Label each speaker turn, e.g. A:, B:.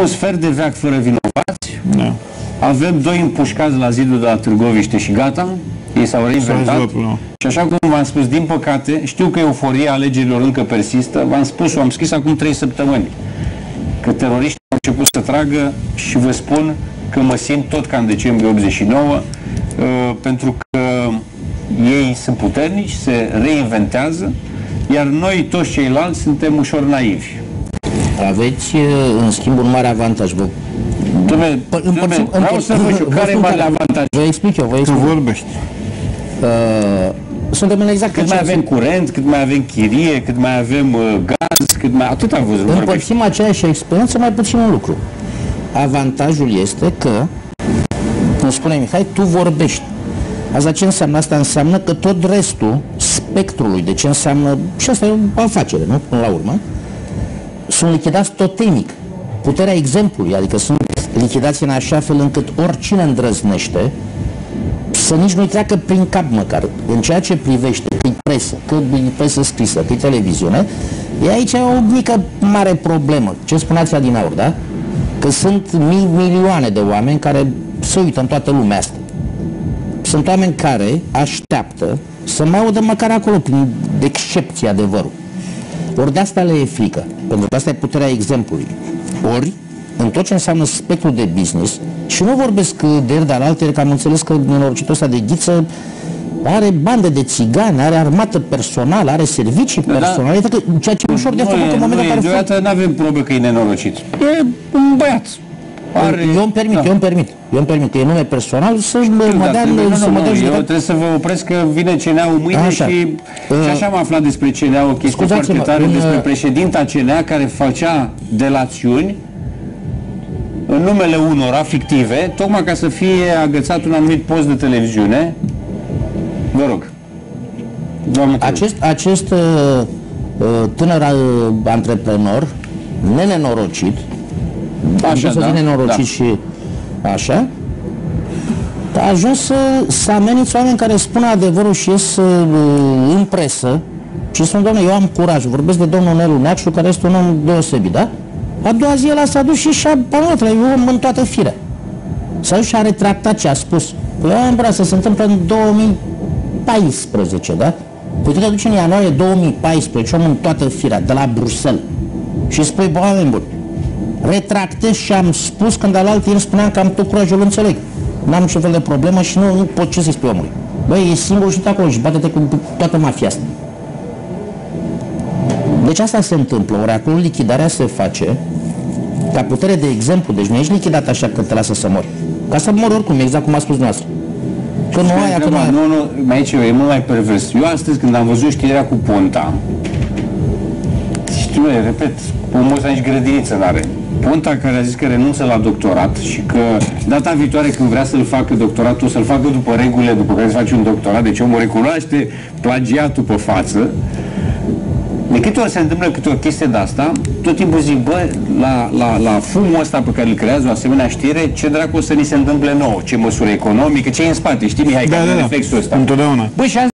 A: un sfert de veac fără vinovați, avem 2 împușcați la zidul de la Târgoviște și gata, ei s-au reinventat. Și așa cum v-am spus, din păcate, știu că euforia alegerilor încă persistă, v-am spus-o, am scris acum 3 săptămâni, că teroriștii au început să tragă și vă spun că mă simt tot ca în decembrie 89, pentru că ei sunt puternici, se reinventează, iar noi, toți ceilalți, suntem ușor naivi.
B: Aveți, în schimb, un mare avantaj.
A: Vreau să vă știu, care e mare avantaj?
B: Vă explic eu,
C: Tu vorbești.
B: Suntem în exact
A: cât mai avem curent, cât mai avem chirie, cât mai avem gaz, cât mai... Atât am văzut.
B: Împărțim aceeași experiență, mai puțin un lucru. Avantajul este că, cum spune Mihai, tu vorbești. Asta ce înseamnă? Asta înseamnă că tot restul spectrului de ce înseamnă, și asta e o afacere, nu? Până la urmă, sunt lichidați totemic. Puterea exemplului, adică sunt lichidați în așa fel încât oricine îndrăznește să nici nu-i treacă prin cap măcar. În ceea ce privește, că-i presă, că-i presă scrisă, că-i televiziune, e aici o mică mare problemă. Ce spuneați adineauri, da? Că sunt milioane de oameni care se uită în toată lumea asta. Sunt oameni care așteaptă să mai audă măcar acolo, prin excepție, adevărul. Ori de asta le e frică, pentru că asta e puterea exemplului. Ori, în tot ce înseamnă spectrul de business, și nu vorbesc de ieri de-al altele, că am înțeles că nenorocitul ăsta de Ghiță are bande de țigani, are armată personală, are servicii personale, ceea ce e ușor de făcut în momentul în care...
A: Deodată nu avem probă că e nenorocit. E un băiat.
B: Eu îmi permit, că e nume personal să-și mă dea...
A: Eu trebuie să vă opresc că vine CNA-ul mâine și așa am aflat despre CNA o chestie foarte tare, despre președinta CNA care făcea delațiuni în numele unora fictive, tocmai ca să fie agățat un anumit post de televiziune. Vă rog.
B: Acest tânăr antreprenor, nenenorocit, așa, și așa, a ajuns să amenințe oameni care spun adevărul și ies în presă și spun, doamne, eu am curaj, vorbesc de domnul Nelu Neacșu, care este un om deosebit, da? A doua zi el s-a dus și a panat la eu în toată firea. S-a dus și a retractat ce a spus. Păi am să se întâmplă în 2014, da? Păi tu te duci în ianuarie 2014, om în toată firea, de la Bruxelles, și spui, bă, oameni buni, retractez și am spus când alaltă el spuneam că am tot curajul, înțeleg. N-am niciun fel de problemă și nu pot ce să-i spui omului. Băi, e singur și acolo și bate-te cu toată mafia asta. Deci asta se întâmplă, ori acolo lichidarea se face ca putere de exemplu, deci nu ești lichidat așa că te lasă să mori. Ca să mori oricum, exact cum a spus dumneavoastră. Că nu aia, că nu aia.
A: Nu, aici e mult mai pervers. Eu astăzi, când am văzut știrea cu Ponta, știu, repet, omul ăsta nici grădiniță n-are. Ponta care a zis că renunță la doctorat și că data viitoare când vrea să-l facă doctoratul, o să-l facă după regulile după care se face un doctorat, deci omul recunoaște plagiatul pe față. De câte ori se întâmplă câte o chestie de asta, tot timpul zic, bă, la fumul ăsta pe care îl creează o asemenea știre, ce dracu o să ni se întâmple nouă, ce măsură economică, ce e în spate, știi, Mihai, că are reflexul ăsta.
C: Întotdeauna.
A: Bă, și